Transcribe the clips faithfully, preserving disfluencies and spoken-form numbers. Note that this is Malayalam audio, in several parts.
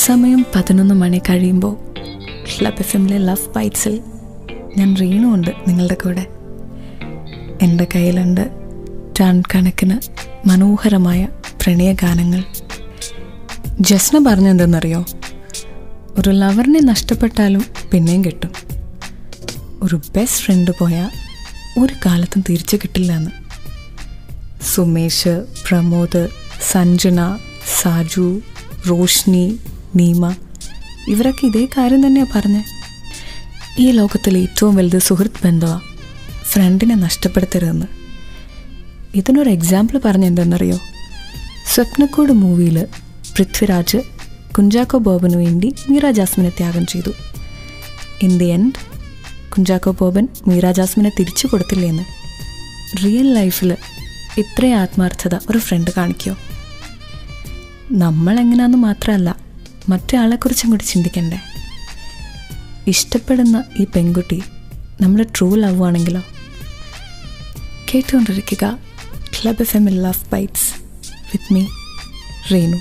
സമയം പതിനൊന്ന് മണി കഴിയുമ്പോൾ ക്ലബ് എഫ് എമ്മിലെ ലവ് ബൈറ്റ്സിൽ ഞാൻ റീനു ഉണ്ട് നിങ്ങളുടെ കൂടെ. എൻ്റെ കയ്യിലുണ്ട് ടൺ കണക്കിന് മനോഹരമായ പ്രണയഗാനങ്ങൾ. ജസ്ന പറഞ്ഞെന്തെന്നറിയോ? ഒരു ലവറിനെ നഷ്ടപ്പെട്ടാലും പിന്നെയും കിട്ടും, ഒരു ബെസ്റ്റ് ഫ്രണ്ട് പോയാൽ ഒരു കാലത്തും തിരിച്ചു കിട്ടില്ല എന്ന്. സുമേഷ്, പ്രമോദ്, സഞ്ജന, സാജു, റോഷ്നി, നീമ ഇവരൊക്കെ ഇതേ കാര്യം തന്നെയാണ് പറഞ്ഞത്. ഈ ലോകത്തിലെ ഏറ്റവും വലുത് സുഹൃത്ത് ബന്ധമാണ്, ഫ്രണ്ടിനെ നഷ്ടപ്പെടുത്തരുതെന്ന്. ഇതിനൊരു എക്സാമ്പിൾ പറഞ്ഞെന്തെന്നറിയോ? സ്വപ്നക്കൂട് മൂവിയിൽ പൃഥ്വിരാജ് കുഞ്ചാക്കോ ബോബന് വേണ്ടി മീര ജാസ്മിനെ ത്യാഗം ചെയ്തു. In the end Kunchacko Boban Meera ജാസ്മിനെ തിരിച്ചു കൊടുത്തില്ലേന്ന്. റിയൽ ലൈഫിൽ ഇത്രയും ആത്മാർത്ഥത ഒരു ഫ്രണ്ട് കാണിക്കുമോ? നമ്മളെങ്ങനെയാണെന്ന് മാത്രമല്ല, മറ്റേ ആളെക്കുറിച്ചും കൂടി ചിന്തിക്കണ്ടേ. ഇഷ്ടപ്പെടുന്ന ഈ പെൺകുട്ടി നമ്മുടെ ട്രൂ ലവ് ആണെങ്കിലോ? കേട്ടുകൊണ്ടിരിക്കുക club F M love bites with me Renu.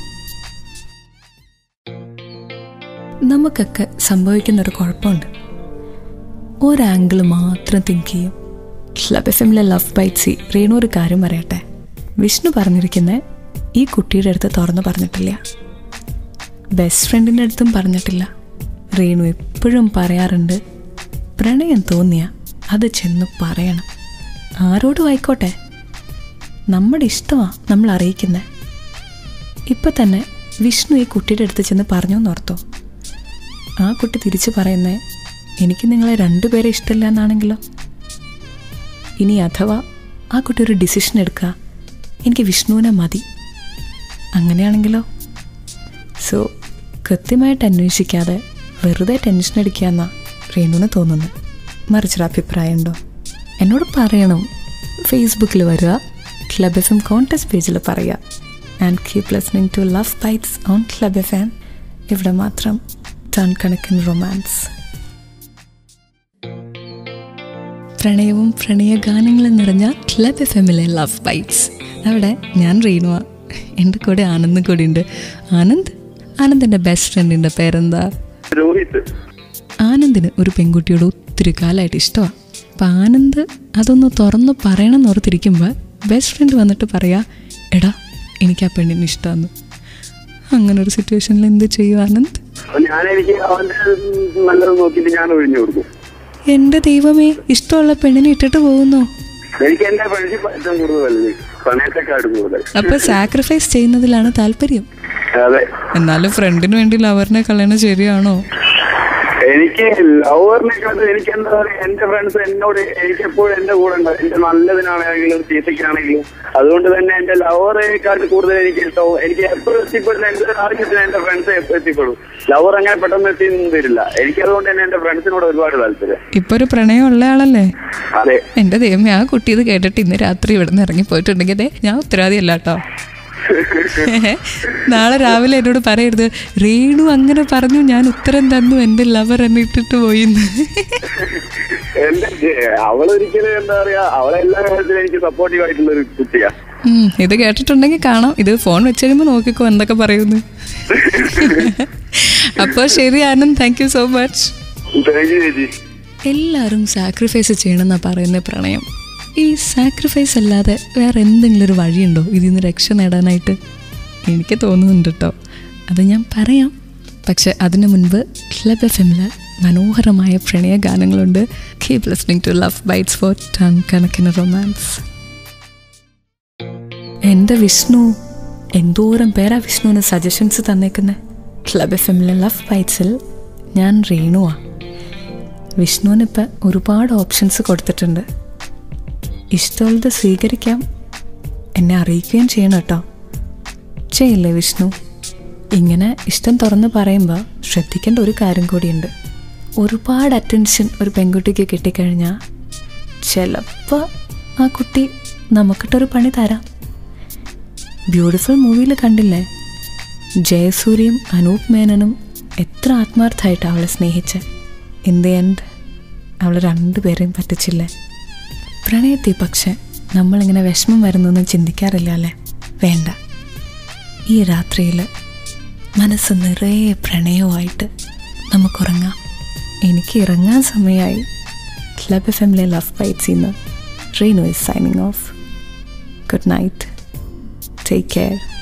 നമുക്കൊക്കെ സംഭവിക്കുന്നൊരു കുഴപ്പമുണ്ട്, ഒരാംഗിൾ മാത്രം തിങ്ക് ചെയ്യും. ക്ലബ് എഫ് എമ്മിലെ ലവ് ബൈറ്റ്സി റേണു ഒരു കാര്യം പറയട്ടെ. വിഷ്ണു പറഞ്ഞിരിക്കുന്ന ഈ കുട്ടിയുടെ അടുത്ത് തുറന്നു പറഞ്ഞിട്ടില്ല, ബെസ്റ്റ് ഫ്രണ്ടിൻ്റെ അടുത്തും പറഞ്ഞിട്ടില്ല. റേണു എപ്പോഴും പറയാറുണ്ട്, പ്രണയം തോന്നിയ അത് ചെന്ന് പറയണം, ആരോടും ആയിക്കോട്ടെ. നമ്മുടെ ഇഷ്ടമാണ് നമ്മൾ അറിയിക്കുന്നത്. ഇപ്പം തന്നെ വിഷ്ണു ഈ കുട്ടിയുടെ അടുത്ത് ചെന്ന് പറഞ്ഞു എന്നോർത്തോ, ആ കുട്ടി തിരിച്ചു പറയുന്നേ എനിക്ക് നിങ്ങളെ രണ്ടുപേരെ ഇഷ്ടമില്ല എന്നാണെങ്കിലോ? ഇനി അഥവാ ആ കുട്ടി ഒരു ഡിസിഷൻ എടുക്കുക, എനിക്ക് വിഷ്ണുവിനെ മതി, അങ്ങനെയാണെങ്കിലോ? സോ കൃത്യമായിട്ട് അന്വേഷിക്കാതെ വെറുതെ ടെൻഷൻ അടിക്കുക എന്നാണ് റേണുവിന് തോന്നുന്നത്. മറിച്ചൊരു അഭിപ്രായം ഉണ്ടോ? എന്നോട് പറയണം. ഫേസ്ബുക്കിൽ വരിക, ക്ലബ് എഫ് എം കോൺടെസ്റ്റ് പേജിൽ പറയുക. And keep listening to love bites on club F M. ഇവിടെ മാത്രം ടൺ കണക്കിന് റൊമാൻസ്. പ്രണയവും പ്രണയഗാനങ്ങളും നിറഞ്ഞ ക്ലബ് എഫ് എമ്മിലെ ലവ് ബൈറ്റ്സ്. അവിടെ ഞാൻ റീനുവ, എൻ്റെ കൂടെ ആനന്ദ് കൂടി ഉണ്ട്. ആനന്ദ് ആനന്ദിൻ്റെ ബെസ്റ്റ് ഫ്രണ്ടിൻ്റെ പേരെന്താ? രോഹിത്. ആനന്ദിന് ഒരു പെൺകുട്ടിയോട് ഒത്തിരി കാലമായിട്ട് ഇഷ്ടമാണ്. അപ്പം ആനന്ദ് അതൊന്ന് തുറന്ന് പറയണമെന്ന് ഓർത്തിരിക്കുമ്പോൾ ബെസ്റ്റ് ഫ്രണ്ട് വന്നിട്ട് പറയാ, എടാ എനിക്ക് ആ പെണ്ണിന് ഇഷ്ടമാണ്. അങ്ങനെ ഒരു സിറ്റുവേഷനിൽ എന്ത് ചെയ്യും ആനന്ദ്? എന്റെ ദൈവമേ, ഇഷ്ടമുള്ള പെണ്ണിനെ ഇട്ടിട്ട് പോകുന്നോ? അപ്പൊ സാക്രിഫൈസ് ചെയ്യുന്നതിലാണ് താല്പര്യം. എന്നാലും ഫ്രണ്ടിന് വേണ്ടി ലവറിനെ കളയണ ശരിയാണോ? എനിക്ക് ലവറിനെക്കാട്ടും എനിക്ക് എന്താ പറയാ, എന്റെ ഫ്രണ്ട്സ് എന്നോട് എനിക്ക് എപ്പോഴും എന്റെ കൂടെ ഉണ്ട്, എന്റെ നല്ലതിനാണെങ്കിലും ചീത്തയ്ക്കാണെങ്കിലും. അതുകൊണ്ട് തന്നെ എന്റെ ലവറേക്കാട്ട് കൂടുതൽ എനിക്ക് ഇഷ്ടവും. എനിക്ക് എപ്പോഴും എത്തിപ്പെടുന്ന എന്റെ ആവശ്യത്തിന് എന്റെ ഫ്രണ്ട്സ് എപ്പോൾ എത്തിപ്പെടും. ലവർ അങ്ങനെ പെട്ടെന്ന് എത്തിയൊന്നും വരില്ല. എനിക്ക് അതുകൊണ്ട് തന്നെ എന്റെ ഫ്രണ്ട്സിനോട് ഒരുപാട് താല്പര്യം. ഇപ്പൊ ഒരു പ്രണയം ഉള്ള ആളല്ലേ? അതെ. എന്റെ ദൈവമേ, ആ കുട്ടി ഇത് കേട്ടിട്ട് ഇന്ന് രാത്രി ഇവിടെ നിന്ന് ഇറങ്ങി പോയിട്ടുണ്ടെങ്കിൽ ഞാൻ ഉത്തരവാദിയല്ല കേട്ടോ. നാളെ രാവിലെ എന്നോട് പറയരുത്, റേണു അങ്ങനെ പറഞ്ഞു, ഞാൻ ഉത്തരം തന്നു, എന്റെ ലവർ എന്നെ ഇട്ടിട്ട് പോയിന്ന്. അവളൊരിക്കലും എന്താ പറയാ, അവളെല്ലാ കാര്യത്തിലും എനിക്ക് സപ്പോർട്ടീവ് ആയിട്ടുള്ള ഒരു കുട്ടിയാ. ഇത് കേട്ടിട്ടുണ്ടെങ്കിൽ കാണാം, ഇത് ഫോൺ വെച്ച് കഴിയുമ്പോ നോക്കിക്കോ എന്തൊക്കെ പറയുന്നു. അപ്പൊ ശരി Anand, thank you so much. എല്ലാരും സാക്രിഫൈസ് ചെയ്യണമെന്നാ പറയുന്ന പ്രണയം. ഈ സാക്രിഫൈസ് അല്ലാതെ വേറെ എന്തെങ്കിലും ഒരു വഴിയുണ്ടോ ഇതിൽ നിന്ന് രക്ഷ നേടാനായിട്ട്? എനിക്ക് തോന്നുന്നുണ്ട് കേട്ടോ. അത് ഞാൻ പറയാം, പക്ഷെ അതിനു മുൻപ് ക്ലബ് എഫ് എമ്മിൽ മനോഹരമായ പ്രണയ ഗാനങ്ങളുണ്ട്. Keep listening to love bites for ton കണക്കിന് റൊമാൻസ്. എൻ്റെ വിഷ്ണു, എന്തോരം പേരാ വിഷ്ണുവിന് സജഷൻസ് തന്നേക്കുന്നത്. ക്ലബ് എഫ് എമ്മിലെ ലവ് ബൈറ്റ്സിൽ ഞാൻ റേണുവാ. വിഷ്ണുവിനിപ്പോൾ ഒരുപാട് ഓപ്ഷൻസ് കൊടുത്തിട്ടുണ്ട്. ഇഷ്ടമുള്ളത് സ്വീകരിക്കാം, എന്നെ അറിയിക്കുകയും ചെയ്യണം കേട്ടോ. ചെയ്യില്ലേ വിഷ്ണു? ഇങ്ങനെ ഇഷ്ടം തുറന്ന് പറയുമ്പോൾ ശ്രദ്ധിക്കേണ്ട ഒരു കാര്യം കൂടിയുണ്ട്. ഒരുപാട് അറ്റൻഷൻ ഒരു പെൺകുട്ടിക്ക് കിട്ടിക്കഴിഞ്ഞാൽ ചിലപ്പോൾ ആ കുട്ടി നമുക്കിട്ടൊരു പണി തരാം. ബ്യൂട്ടിഫുൾ മൂവിയിൽ കണ്ടില്ലേ, ജയസൂര്യയും അനൂപ് മേനനും എത്ര ആത്മാർത്ഥമായിട്ടാണ് അവളെ സ്നേഹിച്ചത്. ഇൻ ദി എൻഡ് അവൾ രണ്ടുപേരെയും പറ്റിച്ചില്ലേ. പ്രണയത്തെ പക്ഷെ നമ്മളിങ്ങനെ വിഷമം വരുന്നൊന്നും ചിന്തിക്കാറില്ല അല്ലേ? വേണ്ട. ഈ രാത്രിയിൽ മനസ്സ് നിറയെ പ്രണയവുമായിട്ട് നമുക്കുറങ്ങാം. എനിക്ക് ഇറങ്ങാൻ സമയമായി. ക്ലബ് എഫ് എമ്മിലെ ലവ് ബൈറ്റ്സിൽ നിന്ന് Renu is signing off. Good night. Take care.